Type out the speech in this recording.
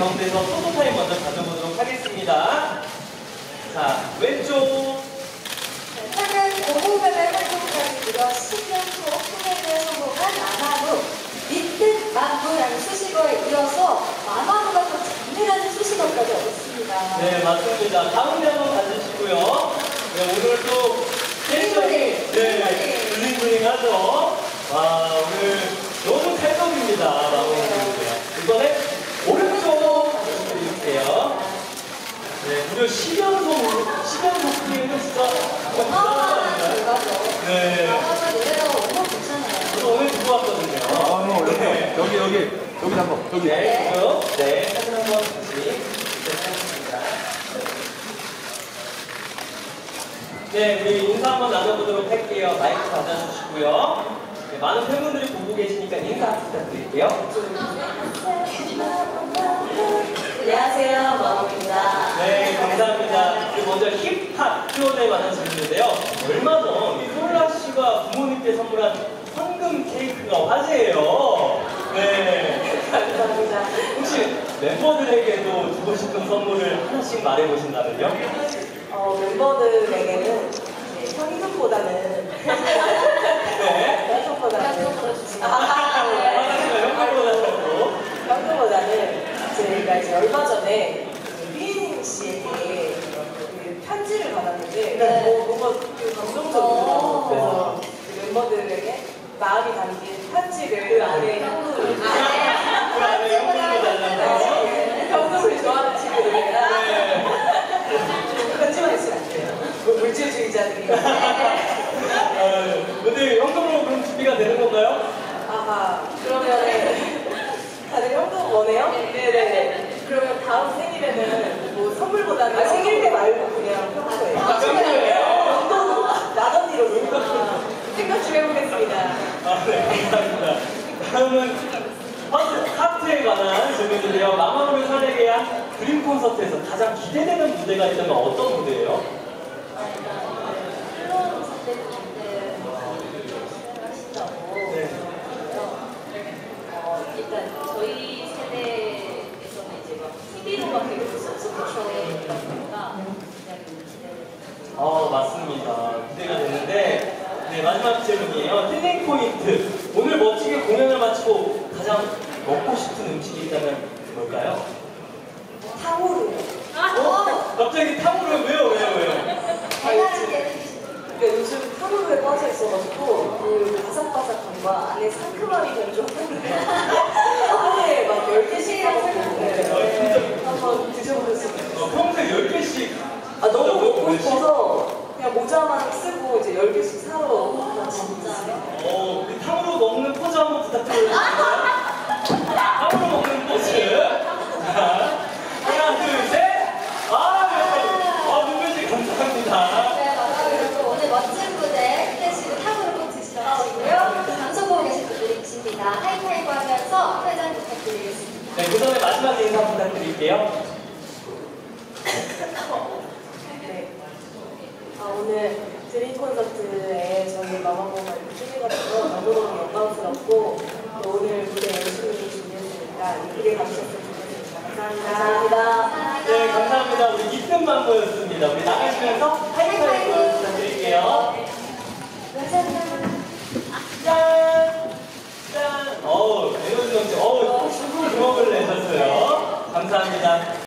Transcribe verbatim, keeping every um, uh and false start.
가운데서 포토 타임 먼저 가져보도록 하겠습니다. 자, 왼쪽. 최근 공공연의 활동까지 이뤄 십 년 후 흥행에 성공한 마마무. 믿듯 만무라는 수식어에 이어서 마마무가 더 장르라는 수식어까지 얻었습니다. 네, 맞습니다. 가운데 한번 가주시고요. 네, 오늘 또 텐션이 네, 블링블링하죠. 와, 오늘 너무 찰떡입니다. 마마무입니다. 이번에 오른쪽 가주실게요. 네, 무려 십 연속, 십 연속 플레이는 진짜 아, 대박이죠. 네. 마마무 노래가 너무 괜찮아요. 저도 오늘 듣고 왔거든요. 아, 한번 올렸어. 네. 여기, 여기, 여기 한번, 여기. 네, 있고요. 네, 사진 한번 다시 시작하겠습니다. 네, 우리 인사 한번 나눠보도록 할게요. 마이크 받아주시고요. 네, 많은 팬분들이 보고 계시니까 인사 부탁드릴게요. 안녕하세요, 마마무입니다. 네, 감사합니다. 그리고 먼저 힙합 키워드에 관한 질문인데요. 얼마 전 솔라 씨가 부모님께 선물한 황금 케이크가 화제예요. 네, 감사합니다. 혹시 멤버들에게도 주고 싶은 선물을 하나씩 말해보신다면요? 어, 멤버들에게는 이제 현금보다는 네. 현금보다는 아, 현금보다는 현금보다는 제가 이제 얼마 전에 휘인 씨에게 그 편지를 받았는데 네. 뭐 뭔가 그 감동적으로 어. 그래서 그 멤버들에게 마음이 담긴 편지를 그 안에 현금을 그 안에 현금을 달라고. 현금을 좋아하는 친구들이라 네. 편지만 있으면 안 돼요. 뭐 물질주의자들이 어, 근데 현금으로 그럼 준비가 되는 건가요? 아하 그러면은 다들 현금 원해요? 네네. 그러면 다음 생일에는 뭐 선물보다는 아, 생일 때 말고 그냥 평소에. 아, 평소에요? 용돈 나던니로 생각 좀 해보겠습니다. 아, 네, 감사합니다. 다음은 하트, 하트에 관한 질문인데요. 마마무를 살리게 한 드림 콘서트에서 가장 기대되는 무대가 있다면 어떤 무대예요? 새로운 선배님들 하신다고 네. 어, 일단 저희 세대에서는 이제 막 티비로밖에 볼 수 없었던 쇼이다 보니까 굉장히 기대됩니다. 어, 맞습니다. 기대가 되는데, 네, 마지막 질문이에요. 힐링 포인트. 오늘 멋지게 공연을 마치고 가장 먹고 싶은 음식이 있다면 뭘까요? 탕후루. 어? 갑자기 탕후루 왜요, 왜요, 왜요? 그러니까 요즘 탕후루에 빠져 있어가지고 그 바삭바삭함과 안에 상큼함이 별로 하루에 막 열 개씩 해먹는데 한번 드셔보셨으면 어, 평소에 열 개씩. 아 너무 먹고 몇 개씩? 싶어서 그냥 모자만 쓰고 이제 열 개씩 사러 진짜요? 어, 그 탕후루 먹는 포즈 한번 부탁드려도 될까요? 탕후루 먹는 포즈. 자, 하나, 둘, 셋. 아, 네. 아, 눈빛이 감사합니다. 네, 맞아요. 오늘 멋진 무대 기대시고 탑으로 꼭 드시러 가시고요. 방송 보고 계신 분들이 계십니다. 하이파이브 하면서 회장 부탁드리겠습니다. 네, 그 전에 마지막 인사 부탁드릴게요. 네. 아, 오늘 드림 콘서트에 저희 마마무가 이렇게 준비가 돼서 너무너무 영광스럽고 또 오늘 무대 열심히 준비했으니까 이쁘게 봐주셨으면 좋겠습니다. 감사합니다. 네, 감사합니다. 우리 이쁜 만보였습니다. 우리 나가시면서 하이파이브